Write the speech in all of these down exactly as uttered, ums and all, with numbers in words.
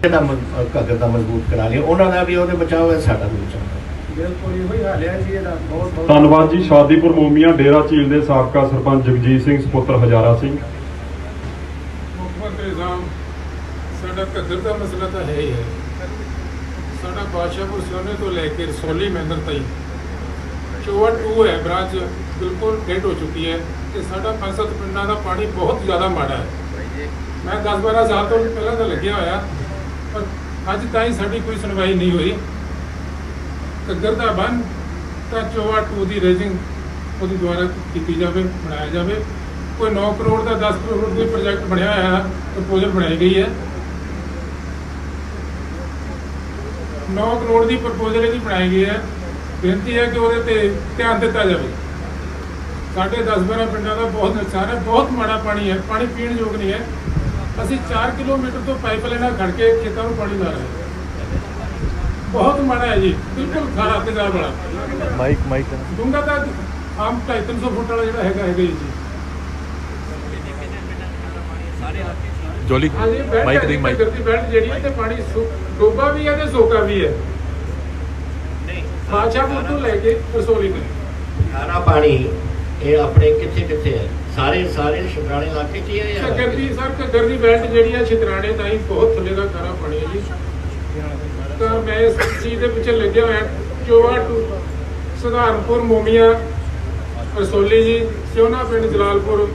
ਇੱਥੇ ਦਾ ਘੱਗਰ ਦਾ ਮਜ਼ਬੂਤ ਕਰਾ ਲਿਆ, ਉਹਨਾਂ ਦਾ ਵੀ ਉਹਦੇ ਬਚਾਓ ਹੈ, ਸਾਡਾ ਵੀ ਬਚਾਓ। ਧੰਨਵਾਦ ਜੀ। ਸ਼ਾਦੀपुर ਮੋਮੀਆਂ ਡੇਰਾ ਝੀਲ ਦੇ ਸਾਬਕਾ ਸਰਪੰਚ ਜਗਜੀਤ ਸਿੰਘ ਸਪੁੱਤਰ ਹਜ਼ਾਰਾ ਸਿੰਘ। ਮੁੱਖ ਮੰਤਰੀ ਸਾਹਿਬ, ਸਾਡਾ ਘੱਗਰ ਦਾ ਮਸਲਾ ਤਾਂ ਹੈ ਹੀ ਹੈ। ਸਾਡਾ ਬਾਦਸ਼ਾਹਪੁਰ ਸੋਨੇ ਤੋਂ ਲੈ ਕੇ ਰਸੌਲੀ ਮੈਂਦਰ ਤਾਈਂ ਚੋਆ ਟੂ ਹੈ ਬ੍ਰਾਂਚ ਬਿਲਕੁਲ ਡੈਡ ਹੋ ਚੁੱਕੀ ਹੈ ਤੇ ਸਾਡਾ ਪੰਜ ਸੱਤ ਪਿੰਡਾਂ ਦਾ ਪਾਣੀ ਬਹੁਤ ਜ਼ਿਆਦਾ ਮਾੜਾ ਹੈ। ਮੈਂ ਦਸ ਬਾਰਾਂ ਸਾਲ ਤੋਂ ਪਹਿਲਾਂ ਤਾਂ ਲੱਗਿਆ ਹੋਇਆ, ਪਰ ਅੱਜ ਤਾਈਂ ਸਾਡੀ ਕੋਈ ਸੁਣਵਾਈ ਨਹੀਂ ਹੋਈ। ਘੱਗਰ ਦਾ ਬੰਨ ਤਾਂ ਚੋਆ ਟੂ ਦੀ ਰੇਜ਼ਿੰਗ ਉਹਦੀ ਦੁਆਰਾ ਕੀਤੀ ਜਾਵੇ, ਬਣਾਇਆ ਜਾਵੇ। ਕੋਈ ਨੌ ਕਰੋੜ ਦਾ ਦਸ ਕਰੋੜ ਦਾ ਪ੍ਰੋਜੈਕਟ ਬਣਿਆ ਹੋਇਆ, ਪ੍ਰਪੋਜ਼ਲ ਬਣਾਈ ਗਈ ਹੈ। ਨੌ ਕਰੋੜ ਦੀ ਪ੍ਰਪੋਜ਼ਲ ਇਹਦੀ ਬਣਾਈ ਗਈ ਹੈ। ਬੇਨਤੀ ਹੈ ਕਿ ਉਹਦੇ ਤੇ ਧਿਆਨ ਦਿੱਤਾ ਜਾਵੇ। ਸਾਡੇ ਦਸ ਬਾਰਾਂ ਪਿੰਡਾਂ ਦਾ ਬਹੁਤ ਨੁਕਸਾਨ ਹੈ, ਬਹੁਤ ਮਾੜਾ ਪਾਣੀ ਹੈ, ਪਾਣੀ ਪੀਣ ਯੋਗ ਨਹੀਂ ਹੈ। ਅਸੀਂ ਚਾਰ ਕਿਲੋਮੀਟਰ ਤੋਂ ਪਾਈਪ ਲਾਈਨਾਂ ਖੜ ਕੇ ਖੇਤਾਂ ਨੂੰ ਪਾਣੀ ਲਾ ਰਹੇ ਹਾਂ। ਬਹੁਤ ਮਾੜਾ ਹੈ ਜੀ, ਬਿਲਕੁਲ ਖਾਰਾ ਤੇਜ਼ਾਬ ਵਾਲਾ। ਮਾਈਕ ਮਾਈਕ ਡੂੰਘਾ ਤਾਂ ਆਮ ਢਾਈ ਤਿੰਨ ਸੌ ਫੁੱਟ ਵਾਲਾ ਜਿਹੜਾ ਹੈਗਾ ਹੈਗਾ ਜੀ। ਜੋਲੀ ਮਾਈਕ ਦੀ ਮਾਈਕ ਦੀ ਬੈਲਟ ਜਿਹੜੀ ਹੈ ਤੇ ਪਾਣੀ ਡੋਬਾ ਵੀ ਹੈ ਤੇ ਸੋਕਾ ਵੀ ਹੈ। ਬਾਦਸ਼ਾਹਪੁਰ ਤੋਂ ਲੈ ਕੇ ਰਸੌਲੀ ਤੱਕ ਸਾਰਾ ਪਾਣੀ ਇਹ ਆਪਣੇ ਕਿੱਥੇ ਕਿੱਥੇ ਹੈ? ਸਾਰੇ ਸਾਰੇ ਸ਼ਿਤਰਾਣੇ ਇਲਾਕੇ 'ਚ ਹੀ ਹੈ ਜਾਂ ਘੱਗਰ ਦੀ ਸਰ ਘੱਗਰ ਦੀ ਬੈਲਟ ਜਿਹੜੀ ਹੈ ਸ਼ਿਤਰਾਣੇ ਤਾਈਂ ਬਹੁਤ ਥੱਲੇ ਦਾ ਖਾਰਾ ਪਾਣੀ ਹੈ ਜੀ। ਤਾਂ ਮੈਂ ਇਸ ਚੀਜ਼ ਦੇ ਪਿੱਛੇ ਲੱਗਿਆ ਹੋਇਆ। ਚੋਆ ਟੂ ਸਧਾਰਨਪੁਰ ਮੋਮੀਆਂ ਰਸੌਲੀ ਜੀ, ਸਿਉਨਾ ਪਿੰਡ ਜਲਾਲਪੁਰ,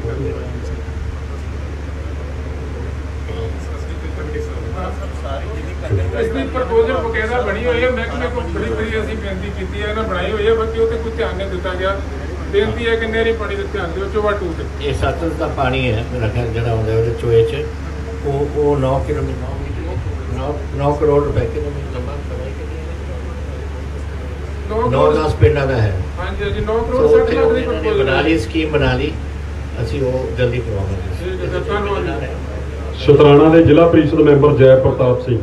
ਇਸ ਦੀ ਪ੍ਰਪੋਜ਼ਲ ਬਕਾਇਦਾ ਬਣੀ ਹੋਈ ਹੈ। ਮਹਿਕਮੇ ਕੋਲ ਬੜੀ ਬੜੀ ਅਸੀਂ ਬੇਨਤੀ ਕੀਤੀ ਹੈ, ਇਹਨਾਂ ਬਣਾਈ ਹੋਈ ਹੈ, ਬਾਕੀ ਉਹ ਤੇ ਕੋਈ ਧਿਆਨ ਨਹੀਂ ਦਿੱਤਾ ਗਿਆ। ਬੇਨਤੀ ਹੈ ਕਿ ਨਹਿਰੀ ਪਾਣੀ ਦਾ ਧਿਆਨ ਦਿਓ। ਚੋਆ ਟੂ ਤੇ ਇਹ ਸਤਲੁਜ ਦਾ ਪਾਣੀ ਹੈ ਮੇਰਾ ਖਿਆਲ ਜਿਹੜਾ ਆਉਂਦਾ ਉਹਦੇ ਚੋਏ 'ਚ, ਉਹ ਉਹ ਨੌ ਕਿਲੋਮੀਟਰ ਨੌ ਕਰੋੜ ਰੁਪਏ ਕਿਲੋਮੀਟਰ ਲੰਬਾ ਨੌ ਦਸ ਪਿੰਡਾਂ ਦਾ ਹੈ। ਹਾਂਜੀ ਹਾਂਜੀ, ਨੌ ਕਰੋੜ ਸੱਠ ਲੱਖ ਦੀ ਪ੍ਰਪੋਜ਼ਲ ਬਣਾ ਲਈ, ਸਕੀਮ ਬਣਾ ਲਈ, ਅਸੀਂ ਉਹ ਜਲਦੀ ਕਰਵਾਵਾਂਗੇ। ਧੰਨਵਾਦ। ਸ਼ਤਰਾਣਾ ਦੇ ਜ਼ਿਲ੍ਹਾ ਪ੍ਰੀਸ਼ਦ ਮੈਂਬਰ ਜੈ ਪ੍ਰਤਾਪ ਸਿੰਘ।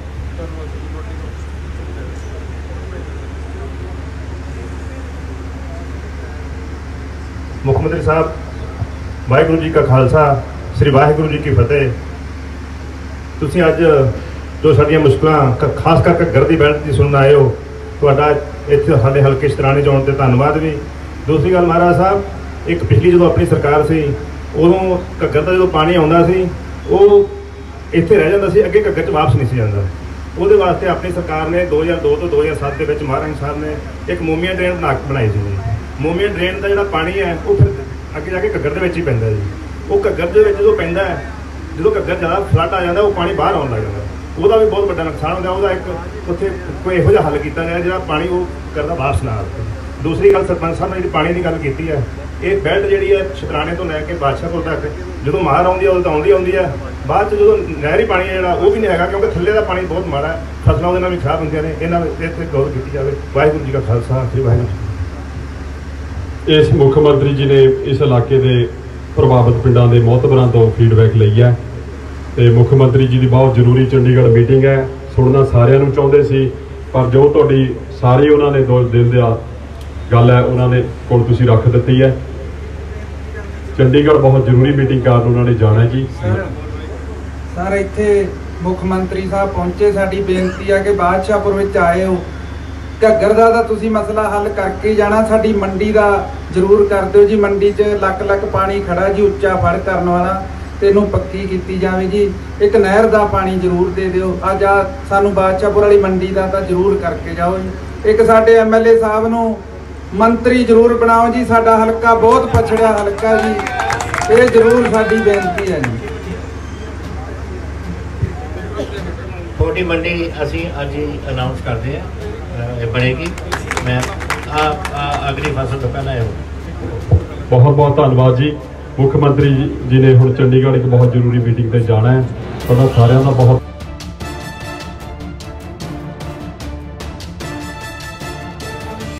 ਮੁੱਖ ਮੰਤਰੀ ਸਾਹਿਬ, ਵਾਹਿਗੁਰੂ ਜੀ ਕਾ ਖਾਲਸਾ, ਸ੍ਰੀ ਵਾਹਿਗੁਰੂ ਜੀ ਕੀ ਫਤਿਹ। ਤੁਸੀਂ ਅੱਜ ਜੋ ਸਾਡੀਆਂ ਮੁਸ਼ਕਲਾਂ ਖਾਸ ਕਰਕੇ ਘੱਗਰ ਦੀ ਬੈਲਟ ਦੀ ਸੁਣਨ ਆਏ ਹੋ, ਤੁਹਾਡਾ ਇੱਥੇ ਸਾਡੇ ਹਲਕੇ ਸ਼ਤਰਾਣੇ 'ਚ ਆਉਣ 'ਤੇ ਧੰਨਵਾਦ ਵੀ। ਦੂਸਰੀ ਗੱਲ ਮਹਾਰਾਜ ਸਾਹਿਬ, ਇੱਕ ਪਿਛਲੀ ਜਦੋਂ ਆਪਣੀ ਸਰਕਾਰ ਸੀ ਉਦੋਂ ਘੱਗਰ ਦਾ ਜਦੋਂ ਪਾਣੀ ਆਉਂਦਾ ਸੀ ਉਹ ਇੱਥੇ ਰਹਿ ਜਾਂਦਾ ਸੀ, ਅੱਗੇ ਘੱਗਰ 'ਚ ਵਾਪਸ ਨਹੀਂ ਸੀ ਜਾਂਦਾ। ਉਹਦੇ ਵਾਸਤੇ ਆਪਣੀ ਸਰਕਾਰ ਨੇ ਦੋ ਹਜ਼ਾਰ ਦੋ ਤੋਂ ਦੋ ਹਜ਼ਾਰ ਸੱਤ ਦੇ ਵਿੱਚ ਮਹਾਰਾਜ ਸਾਹਿਬ ਨੇ ਇੱਕ ਮੋਮੀਆ ਡਰੇਨ ਬਣਾ ਬਣਾਈ ਸੀ। ਮੋਮੀਆ ਡਰੇਨ ਦਾ ਜਿਹੜਾ ਪਾਣੀ ਹੈ ਉਹ ਫਿਰ ਅੱਗੇ ਜਾ ਕੇ ਘੱਗਰ ਦੇ ਵਿੱਚ ਹੀ ਪੈਂਦਾ ਜੀ। ਉਹ ਘੱਗਰ ਦੇ ਵਿੱਚ ਜਦੋਂ ਪੈਂਦਾ ਹੈ, ਜਦੋਂ ਘੱਗਰ ਜ਼ਿਆਦਾ ਫਲੱਡ ਆ ਜਾਂਦਾ, ਉਹ ਪਾਣੀ ਬਾਹਰ ਆਉਣ ਲੱਗ ਜਾਂਦਾ, ਉਹਦਾ ਵੀ ਬਹੁਤ ਵੱਡਾ ਨੁਕਸਾਨ ਹੁੰਦਾ। ਉਹਦਾ ਇੱਕ ਉੱਥੇ ਕੋਈ ਇਹੋ ਜਿਹਾ ਹੱਲ ਕੀਤਾ ਜਾਏ ਜਿਹੜਾ ਪਾਣੀ ਉਹ ਕਰਦਾ ਵਾਪਸ ਨਾ ਆਵੇ। ਦੂਸਰੀ ਗੱਲ, ਸਰਪੰਚ ਸਾਹਿਬ ਨੇ ਜਿਹੜੀ ਪਾਣੀ ਦੀ ਗੱਲ ਕੀਤੀ ਹੈ, ਇਹ ਬੈਲਟ ਜਿਹੜੀ ਹੈ ਸ਼ਤਰਾਣੇ ਤੋਂ ਲੈ ਕੇ ਬਾਦਸ਼ਾਹਪੁਰ ਤੱਕ ਜਦੋਂ ਮਾਰ ਆਉਂਦੀ ਹੈ ਉਦੋਂ ਤਾਂ ਆਉਂਦੀ ਆਉਂਦੀ ਹੈ, ਬਾਅਦ 'ਚ ਜਦੋਂ ਨਹਿਰੀ ਪਾਣੀ ਹੈ ਜਿਹੜਾ ਉਹ ਵੀ ਨਹੀਂ ਹੈਗਾ, ਕਿਉਂਕਿ ਥੱਲੇ ਦਾ ਪਾਣੀ ਬਹੁਤ ਮਾੜਾ ਹੈ, ਫਸਲਾਂ ਉਹਦੇ ਨਾਲ ਵੀ ਖਰਾਬ ਹੁੰਦੀਆਂ ਨੇ। ਇਹਨਾਂ ਇੱਥੇ ਗੌਰ ਕੀਤੀ ਜਾਵੇ। ਵਾਹਿਗੁਰੂ ਜੀ ਕਾ ਖਾਲਸਾ, ਸ੍ਰੀ ਵਾਹਿਗੁਰੂ ਜੀ। ਇਸ ਮੁੱਖ ਮੰਤਰੀ ਜੀ ਨੇ ਇਸ ਇਲਾਕੇ ਦੇ ਪ੍ਰਭਾਵਿਤ ਪਿੰਡਾਂ ਦੇ ਮੋਹਤਬਰਾਂ ਤੋਂ ਫੀਡਬੈਕ ਲਈ ਹੈ ਤੇ ਮੁੱਖ ਮੰਤਰੀ ਜੀ ਦੀ ਬਹੁਤ ਜ਼ਰੂਰੀ ਚੰਡੀਗੜ੍ਹ ਮੀਟਿੰਗ ਹੈ। ਸੁਣਨਾ ਸਾਰਿਆਂ ਨੂੰ ਚਾਹੁੰਦੇ ਸੀ, ਪਰ ਜੋ ਤੁਹਾਡੀ ਸਾਰੀ ਉਹਨਾਂ ਨੇ ਦੋ ਦਿਲ ਦਾ ਗੱਲ ਹੈ ਉਹਨਾਂ ਨੇ ਕੋਲ ਤੁਸੀਂ ਰੱਖ ਦਿੱਤੀ ਹੈ। ਚੰਡੀਗੜ੍ਹ ਬਹੁਤ ਜ਼ਰੂਰੀ ਮੀਟਿੰਗ ਕਾਰਨ ਉਹਨਾਂ ਨੇ ਜਾਣਾ ਜੀ। ਸਰ ਇੱਥੇ ਮੁੱਖ ਮੰਤਰੀ ਸਾਹਿਬ ਪਹੁੰਚੇ, ਸਾਡੀ ਬੇਨਤੀ ਹੈ ਕਿ ਬਾਦਸ਼ਾਹਪੁਰ ਵਿੱਚ ਆਏ ਹੋ, ਘੱਗਰ ਦਾ ਤਾਂ ਤੁਸੀਂ ਮਸਲਾ ਹੱਲ ਕਰਕੇ ਜਾਣਾ, ਸਾਡੀ ਮੰਡੀ ਦਾ ਜ਼ਰੂਰ ਕਰ ਦਿਓ ਜੀ। ਮੰਡੀ 'ਚ ਲੱਖ ਲੱਖ ਪਾਣੀ ਖੜਾ ਜੀ, ਉੱਚਾ ਫੜ ਕਰਨ ਵਾਲਾ, ਤੇ ਇਹਨੂੰ ਪੱਕੀ ਕੀਤੀ ਜਾਵੇ ਜੀ। ਇੱਕ ਨਹਿਰ ਦਾ ਪਾਣੀ ਜ਼ਰੂਰ ਦੇ ਦਿਓ। ਅੱਜ ਆ ਸਾਨੂੰ ਬਾਦਸ਼ਾਹਪੁਰ ਵਾਲੀ ਮੰਡੀ ਦਾ ਤਾਂ ਜ਼ਰੂਰ ਕਰਕੇ ਜਾਓ ਜੀ। ਇੱਕ ਸਾਡੇ ਐਮ ਐਲ ਏ ਸਾਹਿਬ ਨੂੰ ਮੰਤਰੀ ਜ਼ਰੂਰ ਬਣਾਓ ਜੀ, ਸਾਡਾ ਹਲਕਾ ਬਹੁਤ ਪਛੜਿਆ ਹਲਕਾ ਜੀ, ਇਹ ਜ਼ਰੂਰ ਸਾਡੀ ਬੇਨਤੀ ਹੈ ਜੀ। ਛੋਟੀ ਮੰਡੀ ਅਸੀਂ ਅੱਜ ਹੀ ਅਨਾਉਂਸ ਕਰਦੇ ਹਾਂ, ਇਹ ਬਣੇਗੀ। ਮੈਂ ਆ ਅਗਲੀ ਫਸਲ ਤੋਂ ਪਹਿਲਾਂ ਇਹ ਬਹੁਤ ਬਹੁਤ ਧੰਨਵਾਦ ਜੀ। ਮੁੱਖ ਮੰਤਰੀ ਜੀ ਨੇ ਹੁਣ ਚੰਡੀਗੜ੍ਹ ਇੱਕ ਬਹੁਤ ਜ਼ਰੂਰੀ ਮੀਟਿੰਗ ਤੇ ਜਾਣਾ ਹੈ। ਤੁਹਾਡਾ ਸਾਰਿਆਂ ਦਾ ਬਹੁਤ